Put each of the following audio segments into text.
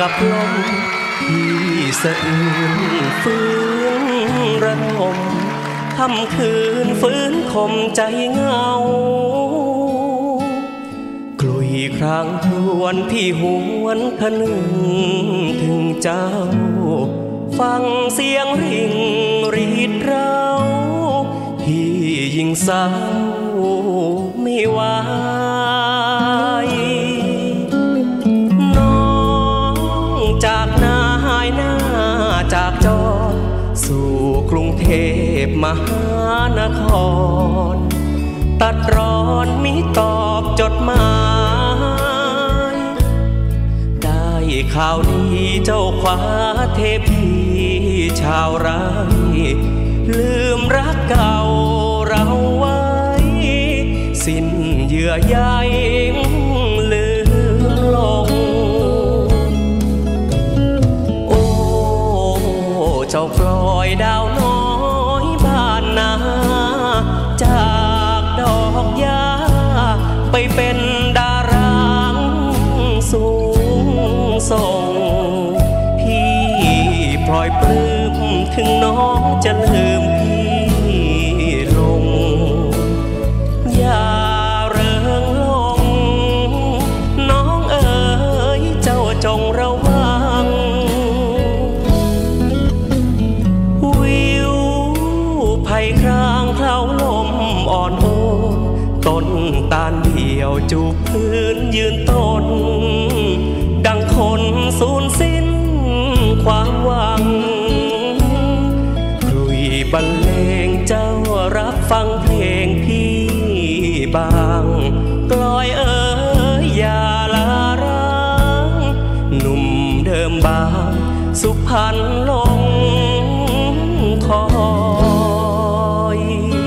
กับลมที่สะอื้นฟื้นระทมค่ำคืนฟื้นคมใจเงากลุยครางทวนพี่หวนพนึงถึงเจ้าฟังเสียงริ่งรีดเราพี่ยิ่งเศร้าไม่ไหวน้องจากนาหายหน้าจากจอสู่กรุงเทพมหานครตัดร้อนมิตอบจดหมายได้ข่าวดีเจ้าคว้าเทพีชาวไร่ลืมรักเก่าเราไว้สิ้นเยื่อใยลืมลงโอ้เจ้าปล่อยดาวน้อยบ้านนาจากดอกหญ้าไปเป็นดาราสูงส่งพี่พลอยปลื้มถึงน้องจะลืมพี่ลงอย่าเริงลงน้องเอ๋ยเจ้าจงระวังวิวไผ่ครางเคล้าลมอ่อนโอนต้นตาลเดี่ยวจูบพื้นยืนต้นดังคนสูญสิ้นความหวังคุยบรรเลงเจ้ารับฟังเพลงพี่บางกลอยเอ๋ยอย่าลาร้างหนุ่มเดิมบางสุพรรณลงคอย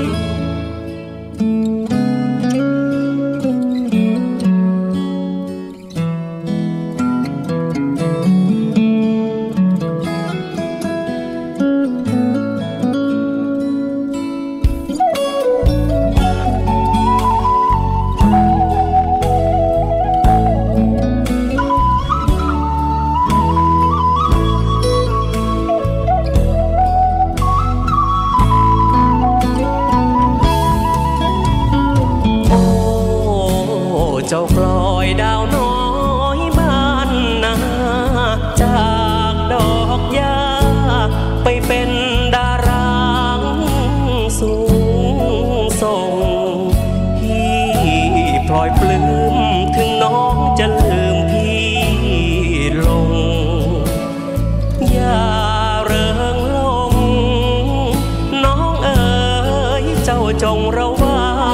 เจ้ากลอยดาวน้อยบ้านนาจากดอกหญ้าไปเป็นดาราสูงส่งพี่พลอยปลื้มถึงน้องจะลืมพี่ลงอย่าเริงลงน้องเอ๋ยเจ้าจงระวัง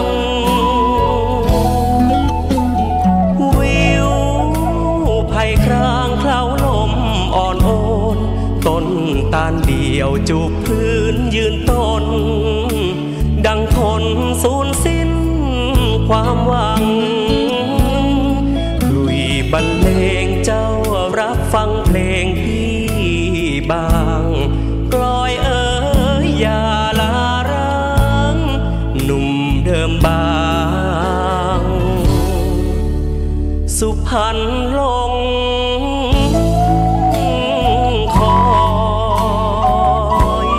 ครางเคล้าลมอ่อนโอนต้นตาลเดี่ยวจูบพื้นยืนต้นดังคนสูญสิ้นความหวังลุยบรรเลงเจ้ารับฟังเพลงพี่บางกลอยเอ๋ยอย่าลาร้างหนุ่มเดิมบางสุพรรณลงคอย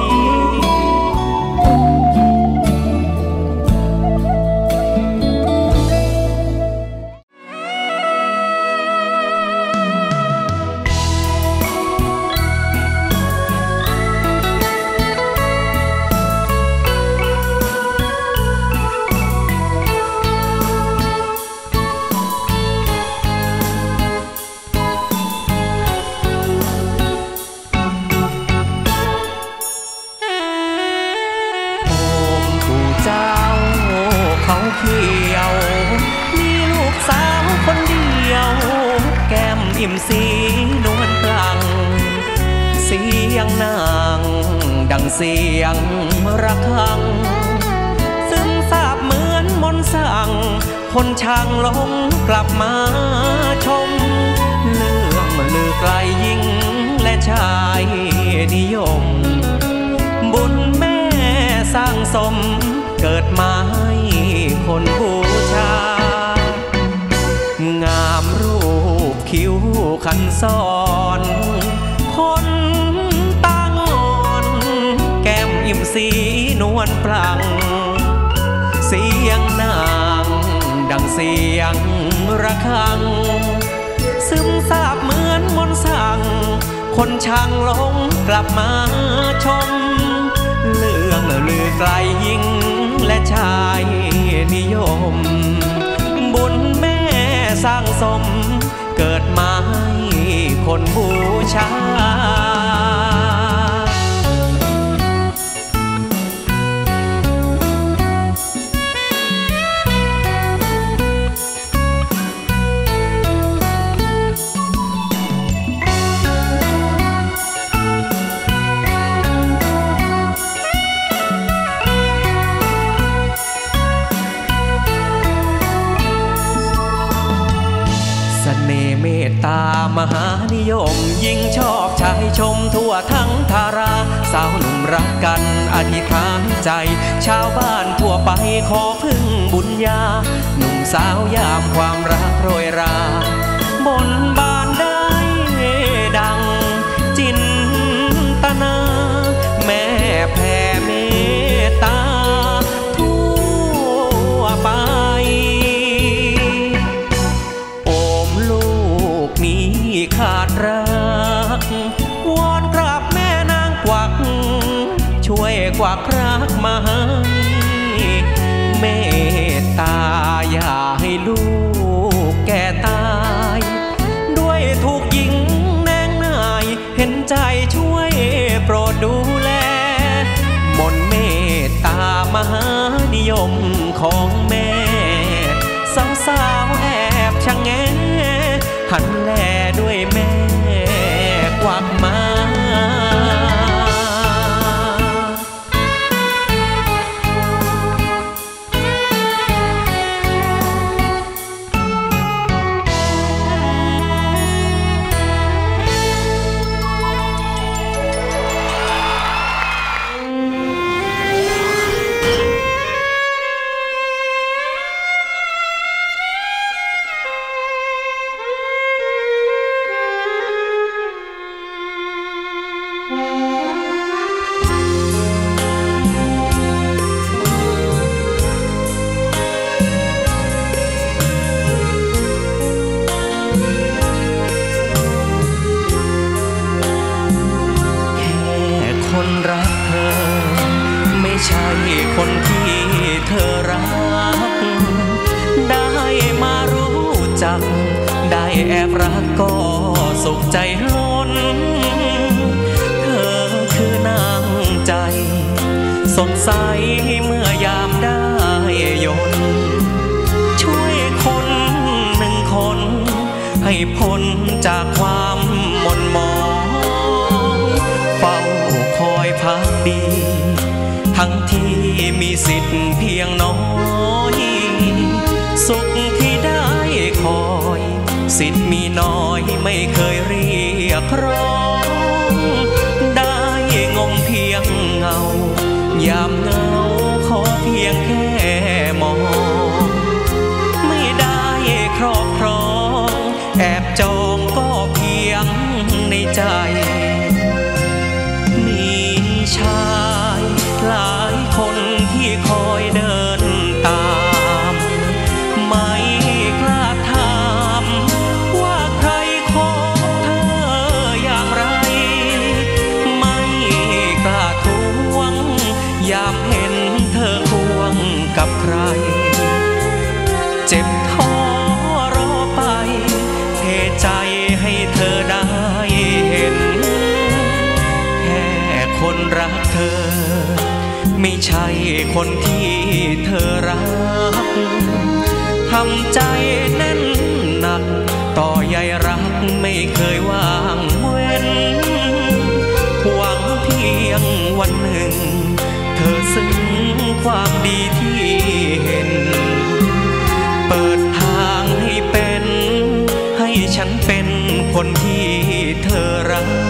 เขาเขียวมีลูกสาวคนเดียวแก้มอิ่มสีนวลพลังเสียงนางดังเสียงระฆังซึมซาบเหมือนมนต์สั่งคนช่างหลงกลับมาชมเรื่องลือไกลยิ่งและชายนิยมบุญแม่สร้างสมเกิดมาให้คนบูชางามรูปคิ้วขันซ้อนวลปลังเสียงนางดังเสียงระฆังซึมซาบเหมือนมนต์สั่งคนช่างหลงกลับมาชมเรื่องลือไกลยิ่งและชายนิยมบุญแม่สร้างสมเกิดมาให้คนบูชาเมตตามหานิยมยิ่งชอบชายชมทั่วทั้งทาราสาวหนุ่มรักกันอธิษฐานใจชาวบ้านทั่วไปขอพึ่งบุญญาหนุ่มสาวยามความรักโรยราบนบานได้ดังจินตนาแม่แผ่เมตตาทั่วไปขาดรักวอนกราบแม่นางกวักช่วยกวักรักมาให้เมตตาอย่าให้ลูกแก่ตายด้วยถูกยิงแนงนายเห็นใจช่วยโปรดดูแลมนเมตตามหานิยมของแม่สาวๆแอบชะแงหันแลด้วยแม่กวักมาคนที่เธอรักได้มารู้จักได้แอบรักก็สุขใจล้นเธอคือนางใจสดใสเมื่อยามได้ยนช่วยคนหนึ่งคนให้พ้นจากความหม่นหมองเฝ้าคอยพักดีทั้งที่มีสิทธิ์เพียงน้อยสุขที่ได้คอยสิทธิ์มีน้อยไม่เคยเรียกร้องได้งมเพียงเงายามเหงาขอเพียงแค่มองไม่ได้ครอบครองแอบจองก็เพียงในใจมีชายหลายคนที่คอยเดินตามไม่กล้าถามว่าใครขอเธออย่างไรไม่กล้าทวงยามเห็นเธอควงกับใครเจ็บท้อรอไปเทใจให้เธอได้เห็นแค่คนรักเธอไม่ใช่คนที่เธอรักทำใจแน่นหนักต่อใยรักไม่เคยว่างเว้นหวังเพียงวันหนึ่งเธอซึ้งความดีที่เห็นเปิดทางให้เป็นให้ฉันเป็นคนที่เธอรัก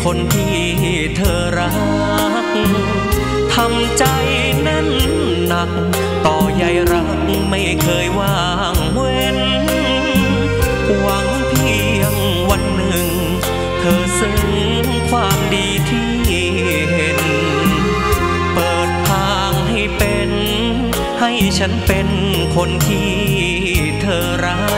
คนที่เธอรักทำใจแน่นหนักต่อใยรักไม่เคยว่างเว้นหวังเพียงวันหนึ่งเธอซึ้งความดีที่เห็นเปิดทางให้เป็นให้ฉันเป็นคนที่เธอรัก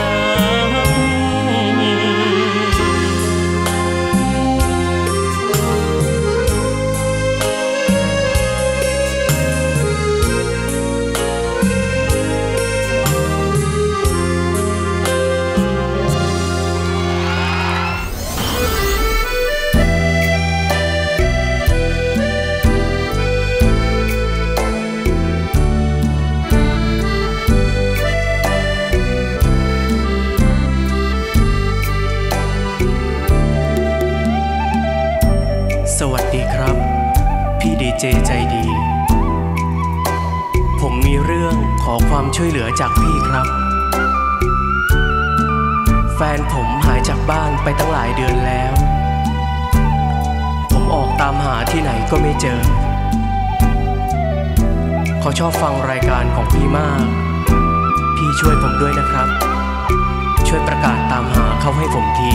สวัสดีครับพี่ดีเจใจดีผมมีเรื่องขอความช่วยเหลือจากพี่ครับแฟนผมหายจากบ้านไปตั้งหลายเดือนแล้วผมออกตามหาที่ไหนก็ไม่เจอเขาชอบฟังรายการของพี่มากพี่ช่วยผมด้วยนะครับช่วยประกาศตามหาเขาให้ผมที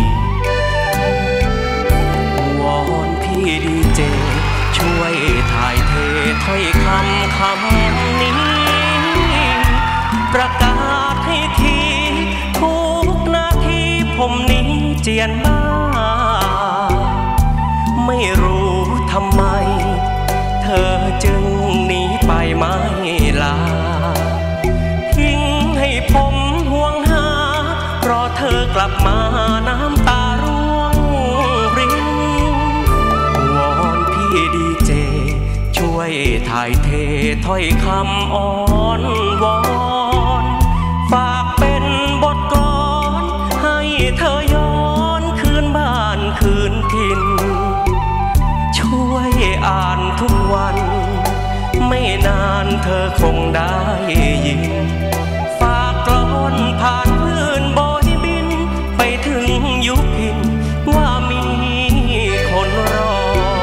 วอนพี่ดีเจช่วยถ่ายเทถ้อยคำนี้ประกาศให้ทีทุกนาทีผมนี้เจียนบ้าไม่รู้ทำไมเธอจึงหนีไปไม่ลาทิ้งให้ผมห่วงหารอเธอกลับมาน้ำตาร่วงรินวอนพี่ดีเจช่วยถ่ายเทถ้อยคำอ้อนวอนฝากเป็นบทกลอนให้เธอย้อนคืนบ้านคืนถิ่นช่วยอ่านทุกวันไม่นานเธอคงได้ยินฝากกลอนผ่านคลื่นโบยบินไปถึงยุพินว่ามีคนรอ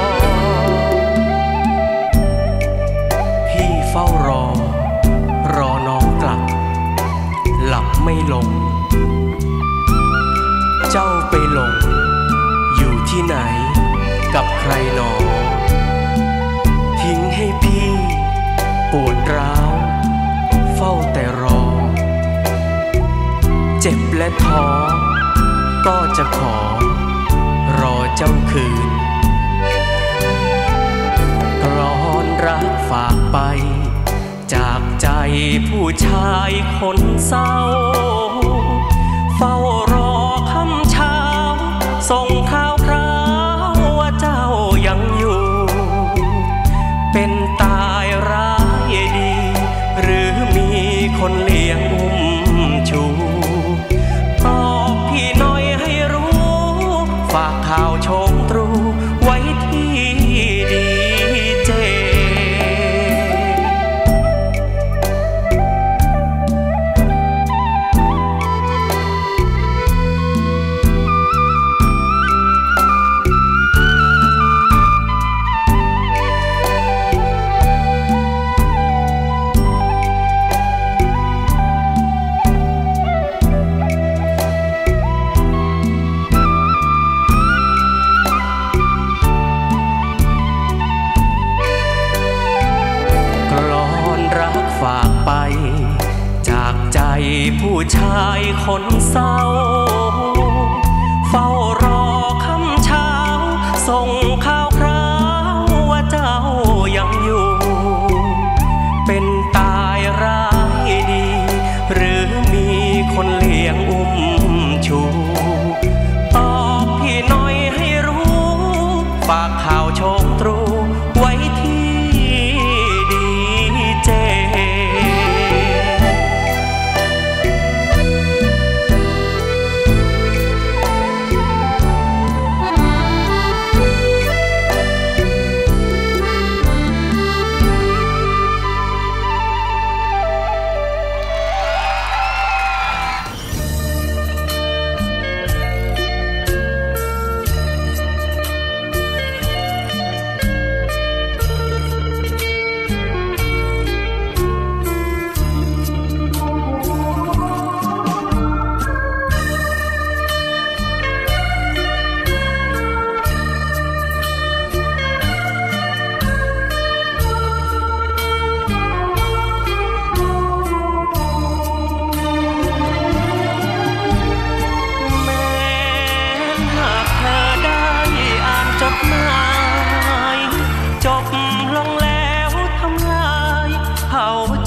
พี่เฝ้ารอน้องกลับหลับไม่ลงเจ้าไปหลงอยู่ที่ไหนกับใครหนอทิ้งให้พี่ปวดร้าวเฝ้าแต่รอเจ็บและท้อก็จะขอรอเจ้าคืนกลอนรักฝากไปจากใจผู้ชายคนเศร้าเฝ้ารอคำเช้าส่งข่าวคราวว่าเจ้ายังอยู่เป็นตายร้ายดีหรือมีคนเลี้ยงอุ้มชูตอบพี่หน่อยให้รู้ฝากข่าวชมตรูไว้ที่ดีเจฝากไปจากใจผู้ชายคนเศร้าเฝ้ารอคำเช้าส่งข่าวคราวว่าเจ้ายังอยู่เป็นตายร้ายดีหรือมีคนเลี้ยงอุ้มชูตอบพี่หน่อยให้รู้ฝากข่าวชมตรูไว้ที่ดีเจ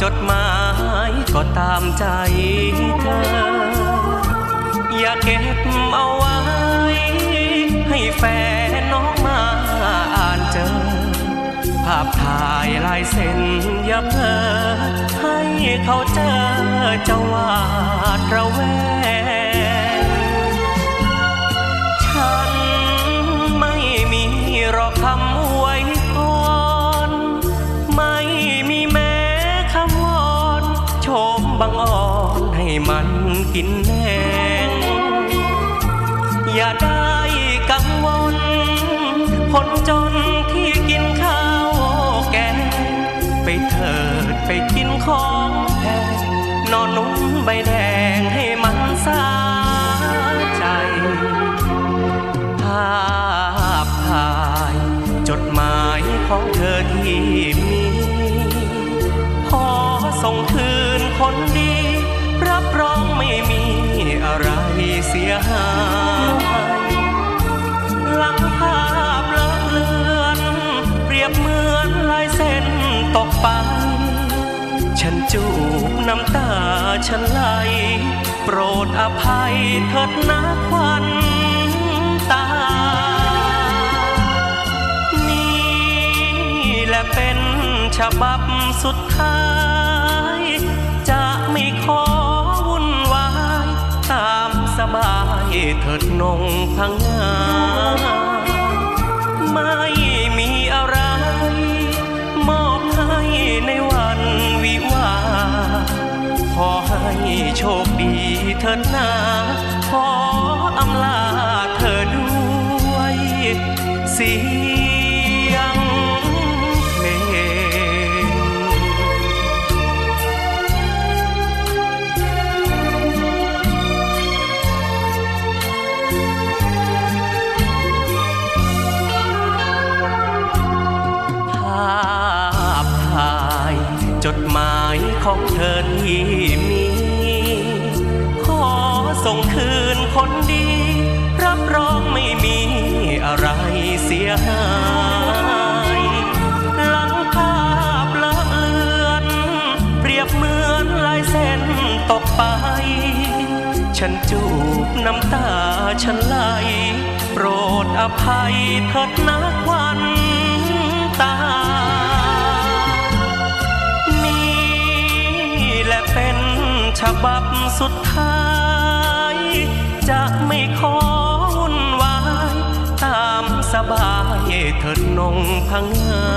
จดหมายก็ตามใจเธออย่าเก็บเอาไว้ให้แฟนน้องมาอ่านเจอภาพถ่ายลายเซ็นอย่าเพ้อให้เขาเจอจะหวาดระแวงฉันไม่มีหรอกคำอวยพรไม่มีแม้คำวอนโชมบังอ่อนให้มันกินแหนงอย่าได้กังวลคนจนที่กินข้าวแกงไปเถิดไปกินของแพงนอนนุ่มใบแดงให้มันสาใจภาพถ่ายจดหมายของเธอที่มีพอส่งคืนคนดีรับรองไม่มีอะไรเสียหายหลังภาพเลอะเลือนเปรียบเหมือนลายเส้นตกไปฉันจูบน้ำตาฉันไหลโปรดอภัยเถิดนะควันตานี่แหละเป็นฉบับสุดท้ายจะไม่ขอวุ่นวายตามสบายเถิดนงพังงาไม่มีอะไรมอบให้ในวันวิวาขอให้โชคดีเถิดนาขออำลาเธอด้วยเสียงเพลงภาพถ่ายจดหมายของเธอที่มีขอส่งคืนคนดีรับรองไม่มีอะไรเสียหายหลังภาพเลอะเลือนเปรียบเหมือนลายเส้นตกไปฉันจูบน้ำตาฉันไหลโปรดอภัยเถิดนะควันตาและเป็นฉบับสุดท้ายจะไม่ขอวุ่นวายตามสบายเถิดนงพังงา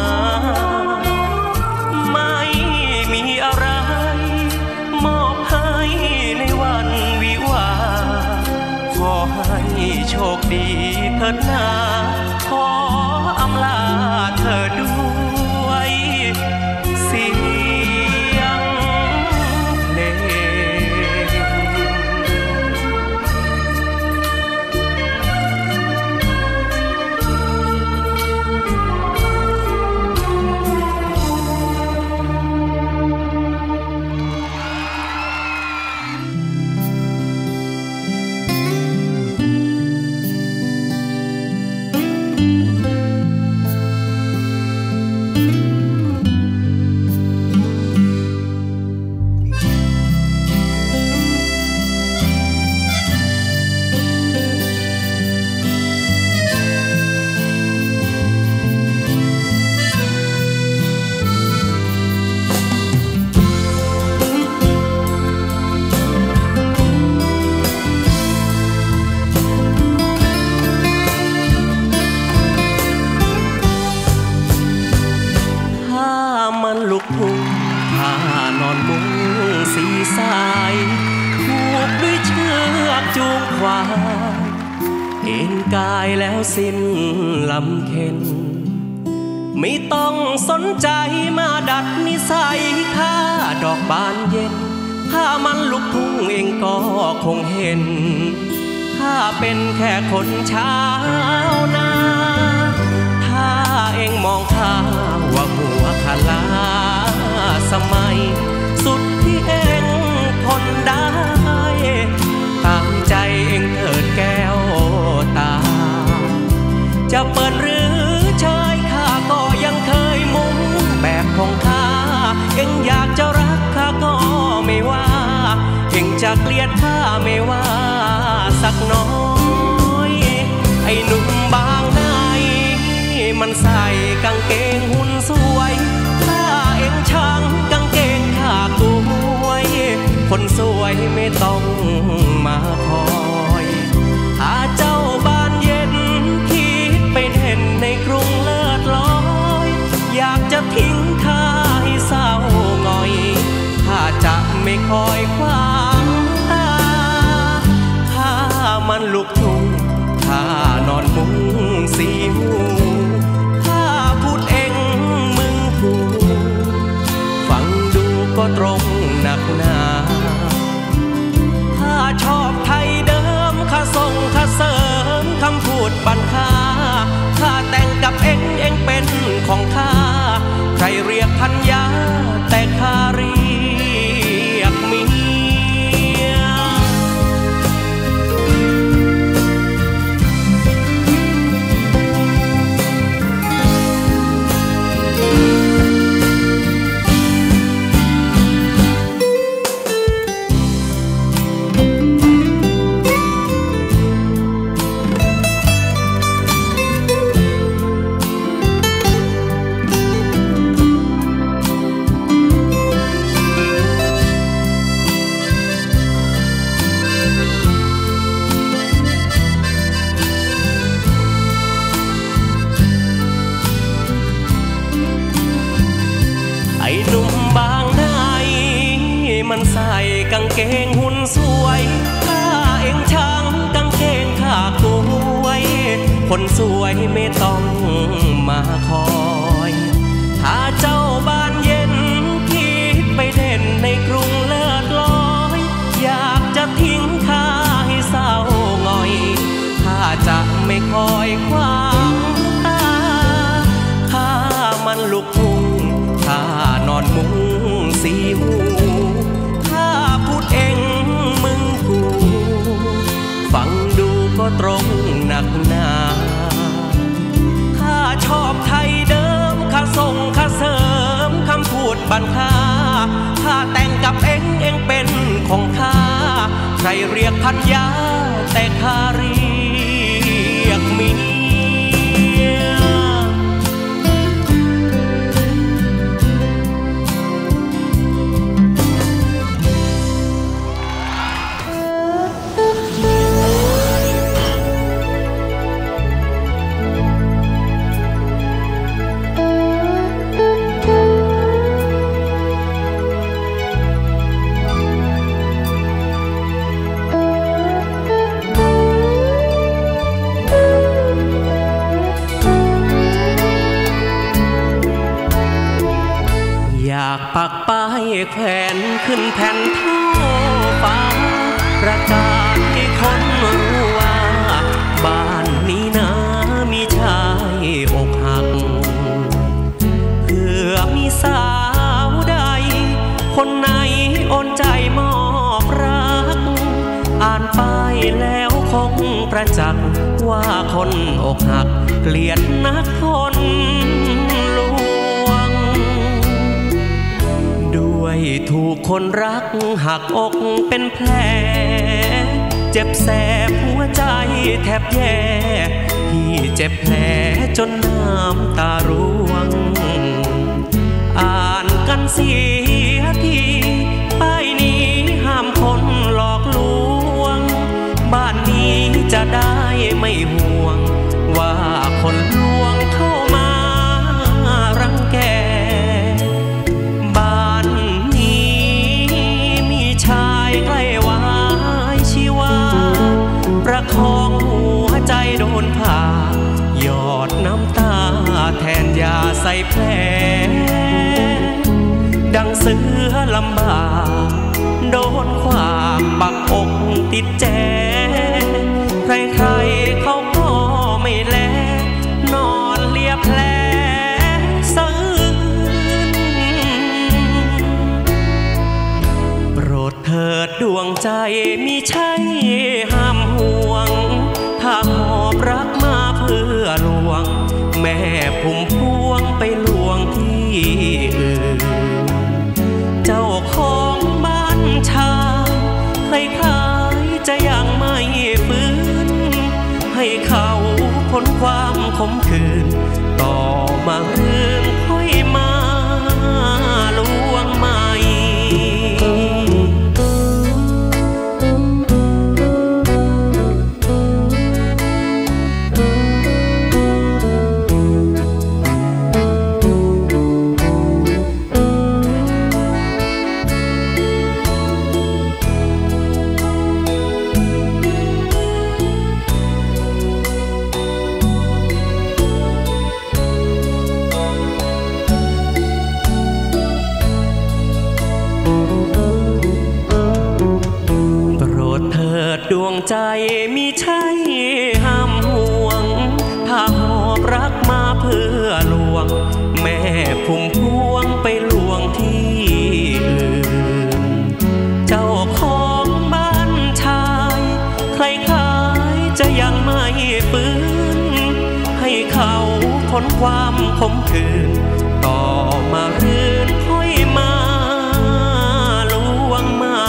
ไม่มีอะไรมอบให้ในวันวิวาขอให้โชคดีเถิดนาขออำลาเธอด้วยเสียงลูกทุ่งผ้านอนมุ้งสีสายผูกด้วยเชือกจูงควายเอ็นกายแล้วสิ้นลำเค็นไม่ต้องสนใจมาดัดนิสัยข้าดอกบานเย็นถ้ามันลูกทุ่งเองก็คงเห็นข้าเป็นแค่คนชาวนาถ้าเองมองข้าว่าหัวขลาสมัยสุดที่เองทนได้ตามใจเองเถิดแก้วตาจะเปิดหรือเชยข้าก็ยังเคยมุ่งแบบของข้าเองอยากจะรักจะทิ้งข้าให้เศร้าหงอยข้าจะไม่คอยคว้างตาข้ามันลูกทุ่งข้านอนมุ้งสีหูข้าพูดเองมึงพูดฟังดูก็ตรงหนักหนาข้าชอบไทยเดิมข้าส่งข้าเสริมคำพูดบันค่าข้าแต่งกับเองเป็นของข้าใครเรียกพันยาแต่ข้าเรียกเมียมันใส่กางเกงหุ่นสวยข้าเองช่างกางเกงข้ากล้วยคนสวยไม่ต้องมาคอยถ้าเจ้าบ้านเย็นคิดไปเด่นในกรุงเลิศลอยอยากจะทิ้งข้าให้เศร้าหงอยข้าจะไม่คอยคว้างตาข้ามันลูกทุ่งข้านอนมุ้งสีหูพูดเองมึงกูฟังดูก็ตรงหนักหนาข้าชอบไทยเดิมข้าส่งข้าเสริมคำพูดบันค่าข้าแต่งกับเองเป็นของข้าใครเรียกพันยาแต่ข้าเรียกเมียปักป้ายแขวนขึ้นแผ่นท่อฟ้าประกาศให้คนรู้ว่าบ้านนี้นะมีชายอกหักเพื่อมีสาวใดคนไหนโอนใจมอบรักอ่านป้ายแล้วคงประจักษ์ว่าคนอกหักเกลียดนักคนถูกคนรักหักอกเป็นแผลเจ็บแสบหัวใจแทบแย่พี่เจ็บแผลจนน้ำตาร่วงอ่านกันเสียทีป้ายนี้ห้ามคนหลอกลวงบ้านนี้จะได้ไม่ห่วงว่าคนลวงเข้ามารังแกประคองหัวใจโดนผ่าหยอดน้ำตาแทนยาใส่แผลดังเสือลำบากโดนความปักอกติดแจใครๆเขาก็ไม่แลนอนเลียแผลสะอื้นโปรดเถิดดวงใจมิใช่ห้ามห่วงถ้าหอบรักมาเพื่อลวงแม่พุ่มพวงไปลวงที่อื่นเจ้าของบ้านชายใครๆจะยังไม่ฟื้นให้เขาพ้นความขมขื่นต่อมาเรื่องค่อยมาลวงใหม่งใจมิใช่ห้ามห่วงถ้าหอบรักมาเพื่อลวงแม่พุ่มพวงไปลวงที่อื่นเจ้าของบ้านชายใครขายจะยังไม่ฟื้นให้เขาพ้นความขมขื่นต่อมารื่นค่อยมาลวงใหม่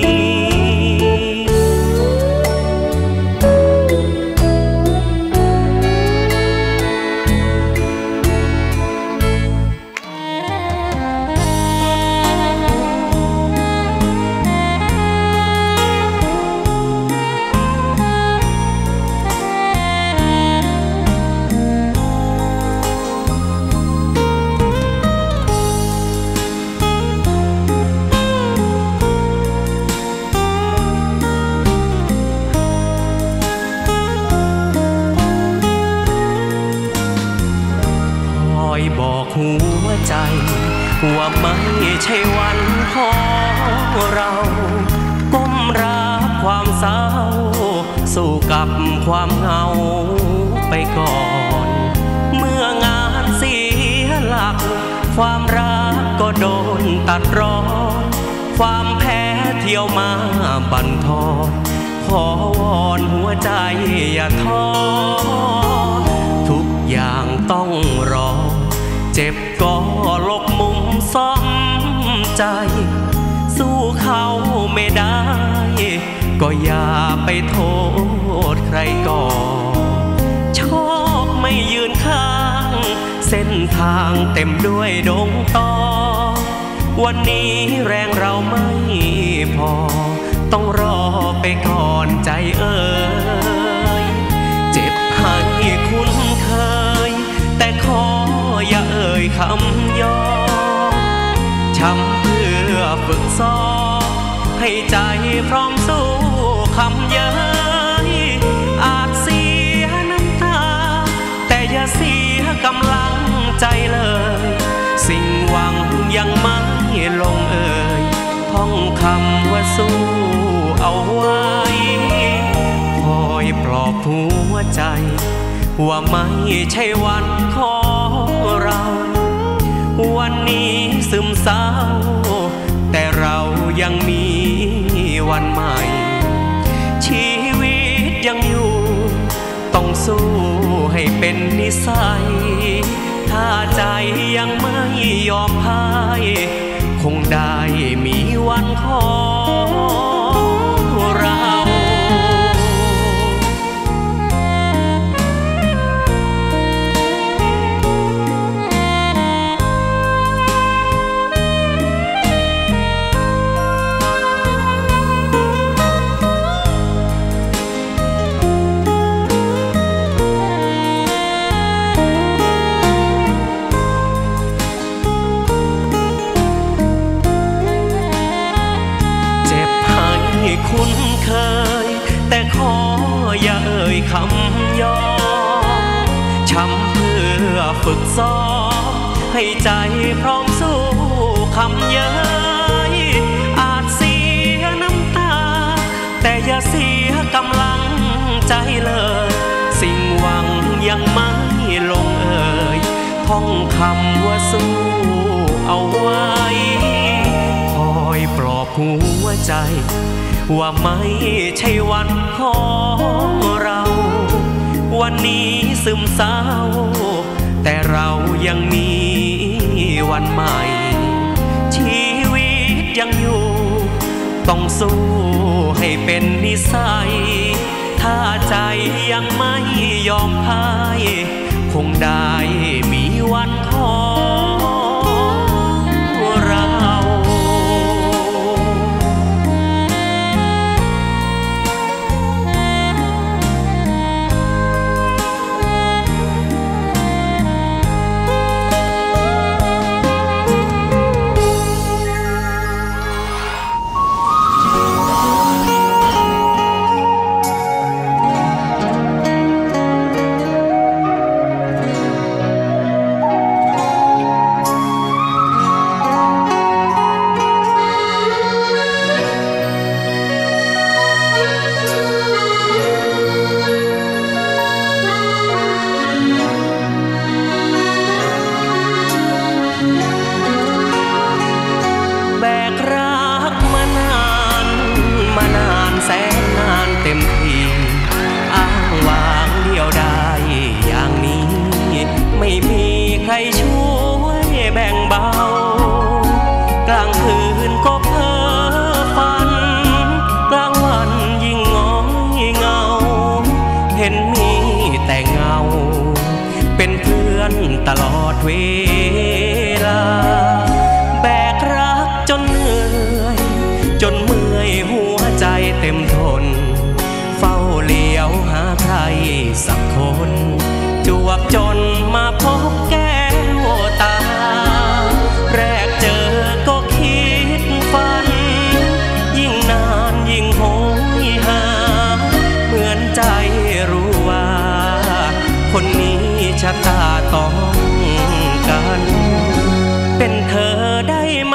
บอกหัวใจว่าไม่ใช่วันของเราก้มรับความเศร้าสู้กับความเหงาไปก่อนเมื่องานเสียหลักความรักก็โดนตัดรอนความแพ้เที่ยวมาบั่นทอนขอวอนหัวใจอย่าท้อทุกอย่างต้องรอเจ็บก็หลบมุมซ่อมใจสู้เขาไม่ได้ก็อย่าไปโทษใครก่อนโชคไม่ยืนข้างเส้นทางเต็มด้วยดงตอวันนี้แรงเราไม่พอต้องรอไปก่อนใจเอ่ยเจ็บให้คุ้นเคยแต่ขออย่าเอ่ยคำย่อช้ำเพื่อฝึกซ้อมให้ใจพร้อมสู้คำเย้ยอาจเสียน้ำตาแต่อย่าเสียกำลังใจเลยสิ่งหวังยังไม่ลงเอ่ยท่องคำว่าสู้เอาไว้คอยปลอบหัวใจว่าไม่ใช่วันของเราวันนี้ซึมเศร้าแต่เรายังมีวันใหม่ชีวิตยังอยู่ต้องสู้ให้เป็นนิสัยถ้าใจยังไม่ยอมพ่ายคงได้มีวันของเราคุ้นเคยแต่ขออย่าเอ่ยคำย่อช้ำเพื่อฝึกซ้อมให้ใจพร้อมสู้คำเย้ยอาจเสียน้ำตาแต่อย่าเสียกำลังใจเลยสิ่งหวังยังไม่ลงเอ่ยท่องคำว่าสู้เอาไว้คอยปลอบหัวใจว่าไม่ใช่วันของเราวันนี้ซึมเศร้าแต่เรายังมีวันใหม่ชีวิตยังอยู่ต้องสู้ให้เป็นนิสัยถ้าใจยังไม่ยอมพ่ายคงได้มีวันของเราเางคืนก็เพ้อฝันกลางวันยิ่งง้อยเงาเห็นมีแต่เงาเป็นเพื่อนตลอดเวลาแบกรักจนเหนื่อยจนเมื่อยหัวใจเต็มทนเฝ้าเลี้ยวหาใครสักคนจวบจนมาพบแก้วตาแรกเจอก็คิดฝันยิ่งนานยิ่งโหยหาเหมือนใจรู้ว่าคนนี้ชะตาต้องกันเป็นเธอได้ไหม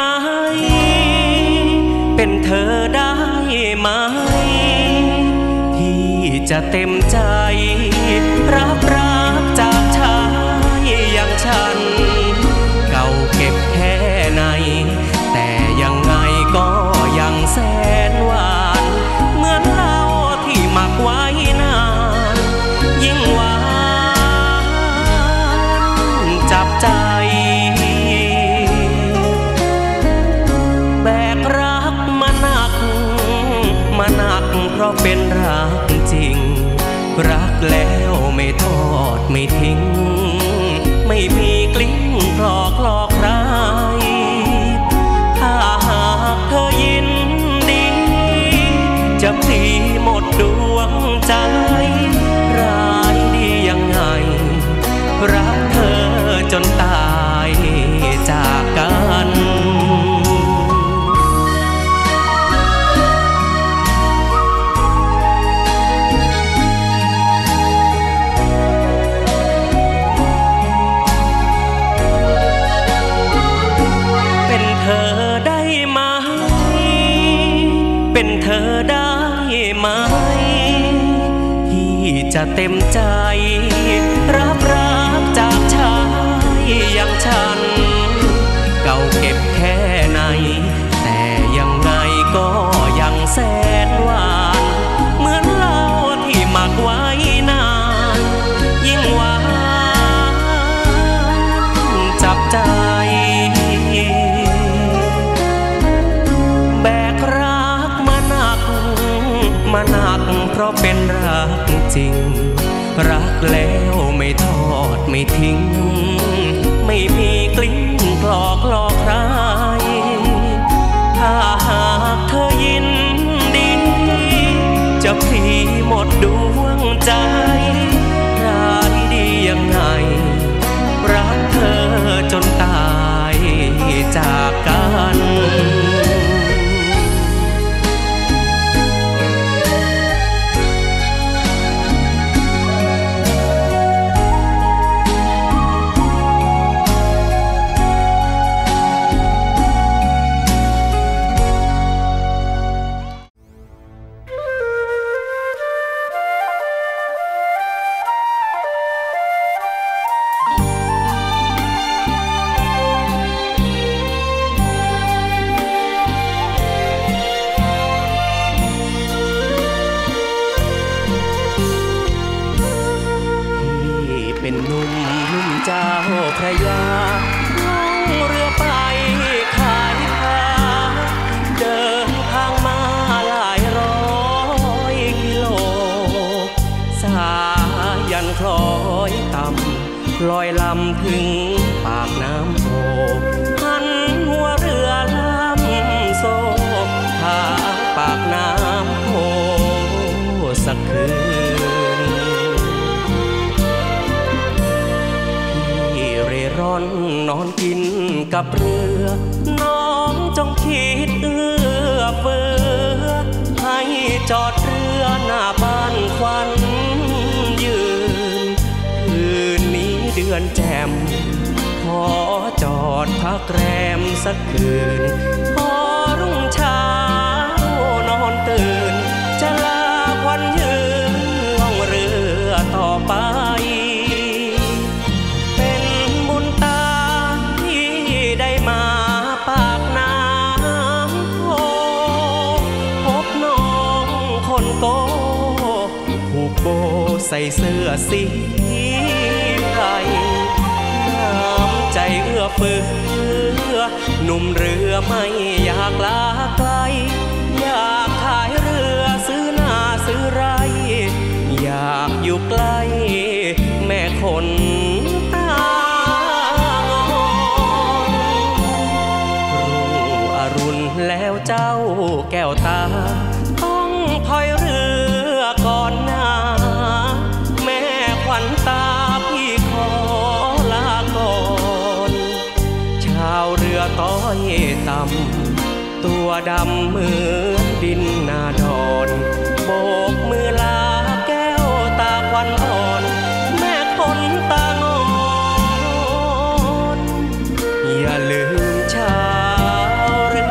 เป็นเธอได้ไหมที่จะเต็มใจรับรักจากชายอย่างฉันเก่าเก็บแค่ไหนแต่ยังไงก็ยังแสนหวานเหมือนเหล้าที่หมักไว้นานยิ่งหวานจับใจแบกรักมาหนักเพราะเป็นรักจริงรักแล้วไม่ทอดไม่ทิ้งไม่มีกลิ้งหลอกใครถ้าหากเธอยินดีจะพลีหมดดวงใจร้ายดียังไงรักเธอจนตายจากกันเป็นเธอได้ไหมที่จะเต็มใจรับรักจากชายอย่างฉันเก่าเก็บแค่ไหนแต่ยังไงก็ยังแสนหวานเหมือนเหล้าที่หมักไว้นานยิ่งหวานจับใจมาหนักเพราะเป็นรักจริงรักแล้วไม่ทอดไม่ทิ้งไม่มีกลิ้งหลอกใครถ้าหากเธอยินดีจะพลีหมดดวงใจร้ายดียังไงรักเธอจนตายจากกันเป็นหนุ่มเจ้าพระยาล่องเรือไปขายผ้าเดินทางมาหลายร้อยกิโลสายันคล้อยต่ำลอยลำถึงปากน้ำโพหันหัวเรือลำโซทางปากน้ำโพสักคืนร่อนนอนกินกับเรือน้องจงคิดเอื้อเฟื้อให้จอดเรือหน้าบ้านควันยืนคืนนี้เดือนแจ่มขอจอดพักแรมสักคืนพอรุ่งเช้านอนตื่นจะลาควันยืนล่องเรือต่อไปผูกโบใส่เสื้อสีไทยน้ำใจเอื้อเฟื้อหนุ่มเรือไม่อยากลาไกลอยากขายเรือซื้อหน้าซื้อไรอยากอยู่ใกล้แม่คนตางอนรุ่งอรุณแล้วเจ้าแก้วตาต้องถอยเรือก่อนหน้าแม่ขวัญตาพี่ขอลาก่อนชาวเรือต้อยต่ำตัวดำเหมือนดินนาดอนโบกมือลาแก้วตาควันอ่อนแม่คนตางอนอย่าลืมชาวเรือ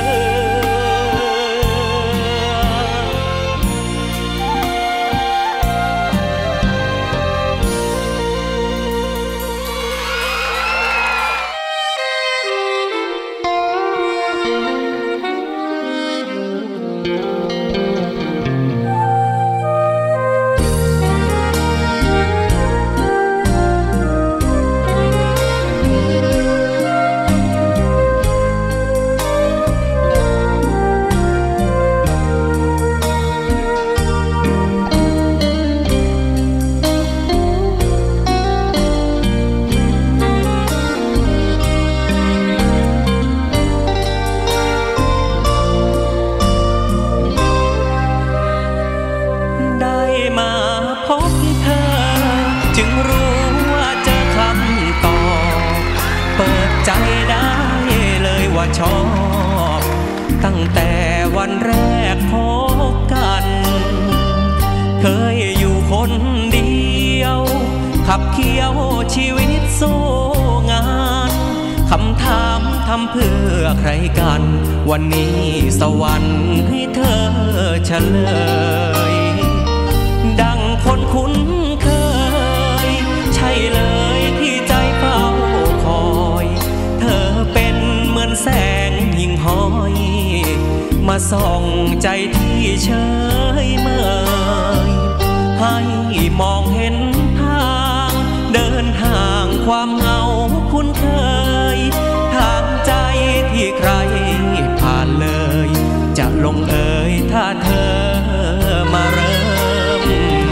จึงรู้ว่าเจอคำตอบเปิดใจได้เลยว่าชอบตั้งแต่วันแรกพบกันเคยอยู่คนเดียวขับเคี่ยวชีวิตสู้งานคำถามทำเพื่อใครกันวันนี้สวรรค์ให้เธอเฉลยดังคนคุ้นเคยใช่เลยที่ใจเฝ้าคอยเธอเป็นเหมือนแสงหิ่งห้อยมาส่องใจที่เฉยเมยให้มองเห็นทางเดินห่างความเหงาคุ้นเคยทางใจที่ใครผ่านเลยจะลงเอ่ยถ้าเธอมาเริ่ม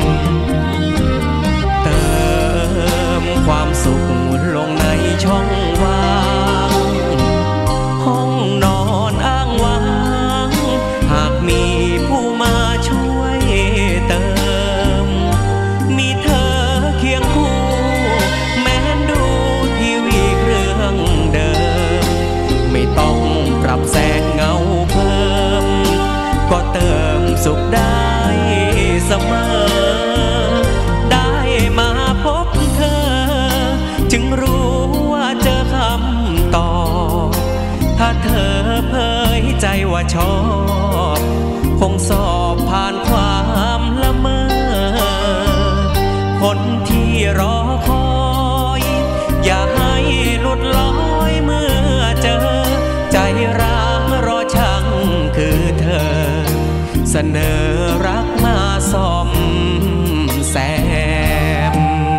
เติมความสุขลงในช่องว่างห้องนอนอ้างว้างหากมีผู้มาช่วยเติมมีเธอเคียงคู่แม้นดูทีวีเครื่องเดิมไม่ต้องปรับแสงเงาเพิ่มก็เติมสุขได้เสมอได้มาพบเธอจึงรู้ว่าเจอคำตอบถ้าเธอเผยใจว่าชอบคงสอบผ่านความละเมอคนที่รอคอยอย่าให้หลุดลอยเมื่อเจอใจร้างรอช่างคือเธอเสนอรักมาซ่อมแซม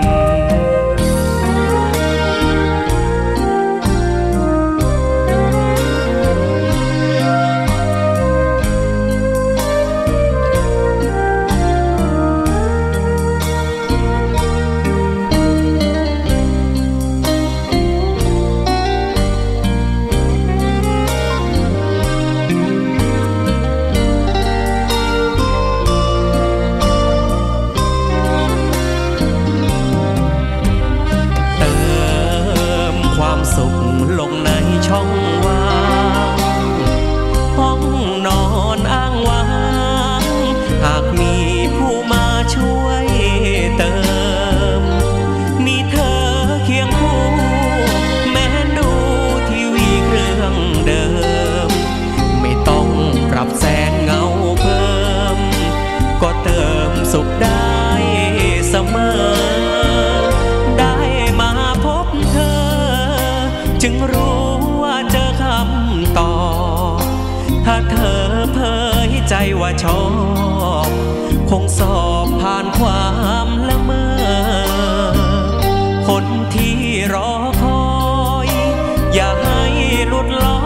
สุขลงในช่องว่างห้องนอนอ้างว้างหากมีผู้มาช่วยเติมมีเธอเคียงคู่แม้ดูทีวีเครื่องเดิมไม่ต้องปรับแสงเงาเพิ่มก็เติมสุขได้เสมอได้มาพบเธอจึงรู้ว่าเจอคำตอบถ้าเธอเผยใจว่าชอบคงสอบผ่านความละเมอคนที่รอคอยอย่าให้หลุดลอ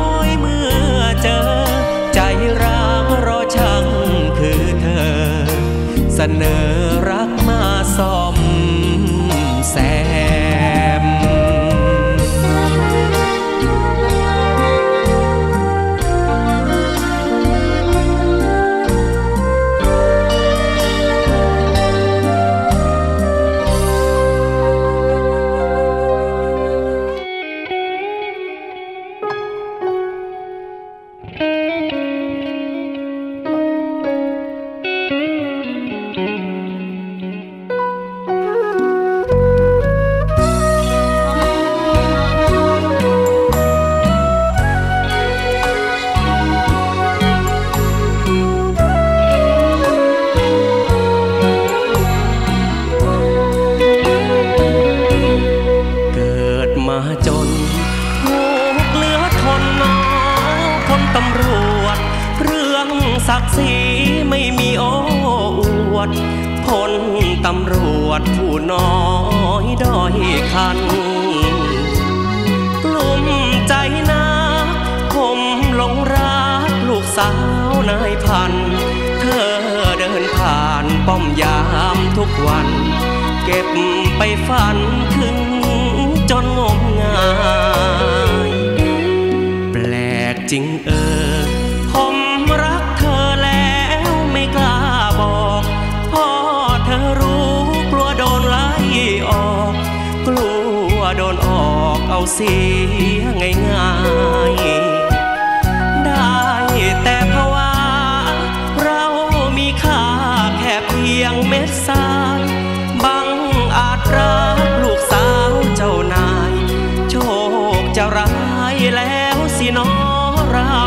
ศักดิ์ศรีไม่มีโอ้อวดพลตำรวจผู้น้อยด้อยคันกลุ่มใจนักผมหลงรักลูกสาวนายพันเธอเดินผ่านป้อมยามทุกวันเก็บไปฝันถึงจนงมงายแปลกจริงผมรักเธอแล้วไม่กล้าบอกพ่อเธอรู้กลัวโดนไล่ออกกลัวโดนออกเอาเสียง่ายๆได้แต่ภาวะเรามีค่าแค่เพียงเม็ดทรายบังอาจรักลูกสาวเจ้านายโชคจะร้ายแล้วสิน้อเรา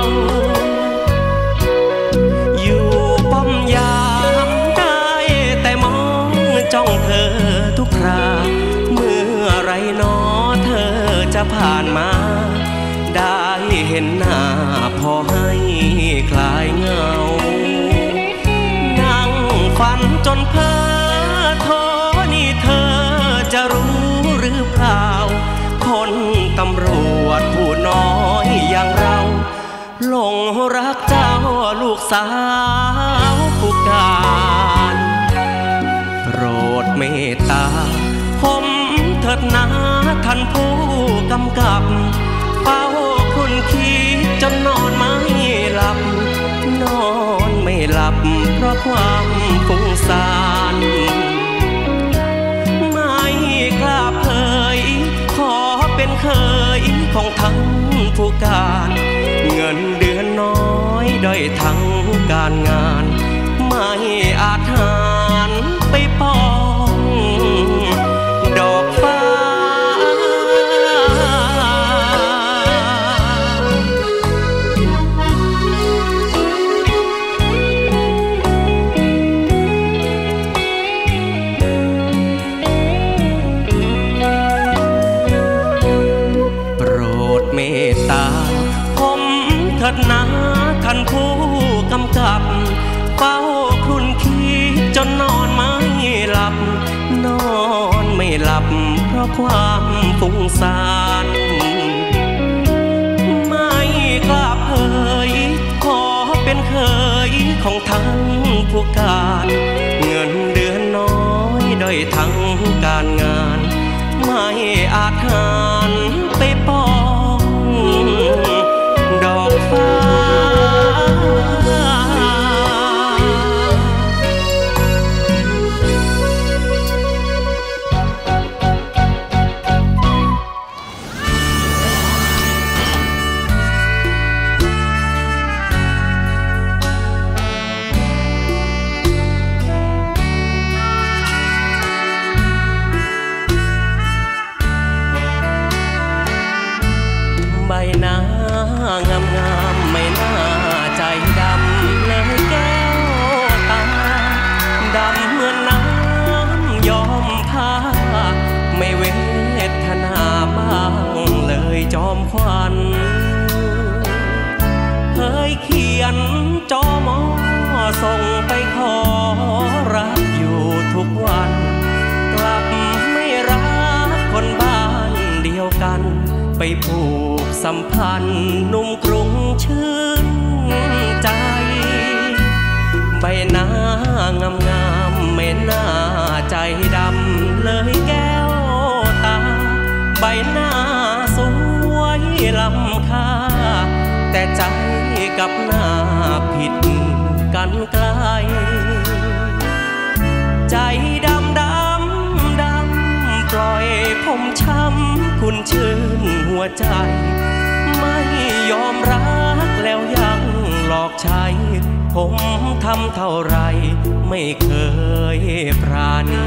อยู่ป้อมยามได้แต่มองจ้องเธอทุกคราเมื่อไรน้อเธอจะผ่านมาได้เห็นหน้าพอให้คลายเงานั่งฝันจนเพ้อโทนี่เธอจะรู้หรือเปล่าคนตำรวจผู้น้อยอย่างเราหลงรักเจ้าลูกสาวผู้การโปรดเมตตาผมเถิดนะท่านผู้กำกับเฝ้าคุณคิดจนนอนไม่หลับนอนไม่หลับเพราะความฟุ้งซ่านไม่กล้าเผยขอเป็นเคยของทั้งผู้การเงินเดือนน้อยด้อยทั้งการงานไม่อาจหารไปปองดอกฟ้าโปรดเมตตาผมเถิดนะท่านผู้กำกับเฝ้าครุ่นคิดจนนอนไม่หลับนอนไม่หลับเพราะความฟุ้งซ่านไม่กล้าเผยขอเป็นเคยของทั้งผู้การเงินเดือนน้อยด้อยทั้งการงานไม่อาจหารไปปองดอกฟ้าใบหน้างามงามไม่น่าใจดำเลยแก้วตาดำเหมือนน้ำยอมผ้าไม่เวทนาบ้างเลยจอมควันเคยเขียนจอมอส่งไปขอรักอยู่ทุกวันกลับไม่รักคนบ้านเดียวกันไปผูกสัมพันธ์นุ่มกรุงชื่นใจใบหน้างามงามไม่น่าใจดำเลยแก้วตาใบหน้าสวยล้ำค่าแต่ใจกับหน้าผิดกันไกลใจดำดำดำปล่อยผมช้ำคุณชื่นหัวใจไม่ยอมรักแล้วยังหลอกใช้ผมทำเท่าไรไม่เคยปราณี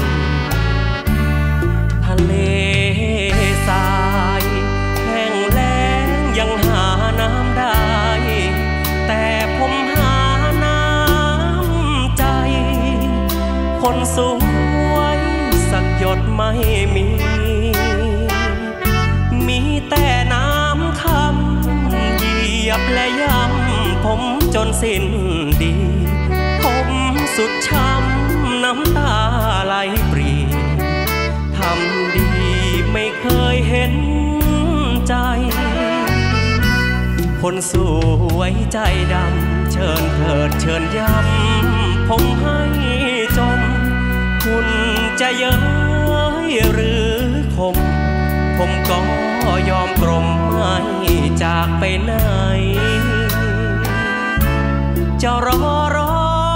ทะเลทรายแห้งแล้งยังหาน้ำได้แต่ผมหาน้ำใจคนสวยสักหยดไม่มีแต่น้ำคำเหยียบและย้ำผมจนสิ้นดีผมสุดช้ำน้ำตาไหลปรีทำดีไม่เคยเห็นใจคนสวยใจดำเชิญเถิดเชิญย้ำผมให้จมคุณจะเย้ยหรือคมผมก็ยอมกลมไม่จากไปไหนจะรอ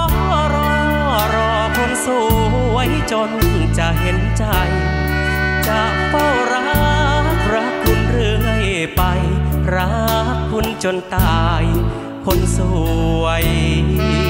คนสวยจนจะเห็นใจจะเฝ้ารักคุณเรื่อยไปรักคุณจนตายคนสวย